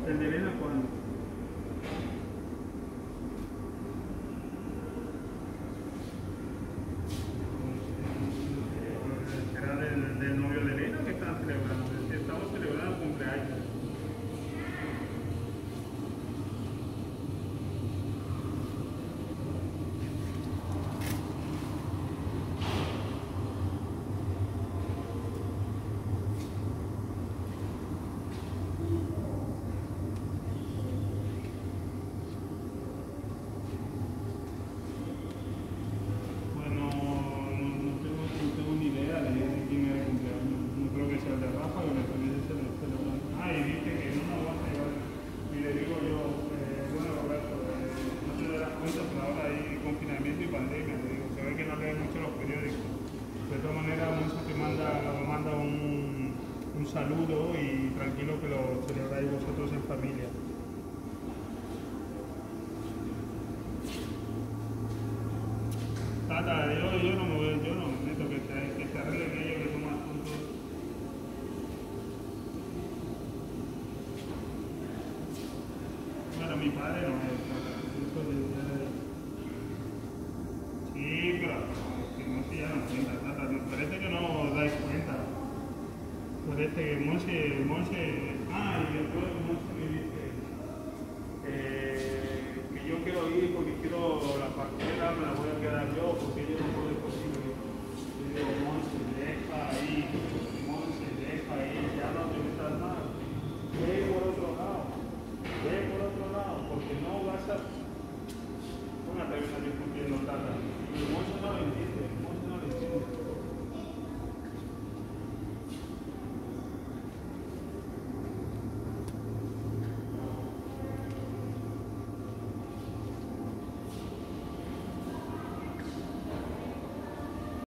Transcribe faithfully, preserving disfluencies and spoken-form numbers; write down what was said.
¿El de Elena cuándo? ¿Será del, del novio de Elena que están celebrando? Es que estamos celebrando el cumpleaños. Bueno, no, no tengo, no tengo ni idea de quién era el cumpleaños. No creo que sea el de Rafa, que me parece ser el celebrante. Ah, y dice que no nos va a llevar. Y le digo yo, eh, bueno, Roberto, eh, no te das cuenta, pero ahora hay confinamiento y pandemia. Le digo, se ve que no leen mucho los periódicos. De todas maneras, Monse te manda, nos manda un, un saludo y tranquilo que lo celebráis vosotros en familia. Tata, yo, yo no me voy, yo no me meto, que se, que se arreglen ellos, que son más tontos. Bueno, mi padre no es, Tata, eso de, de- sí, pero no, que no se ya no cuenta, Tata, me parece que no os dais cuenta. Parece que Monse, Monse, ah, y después Monse me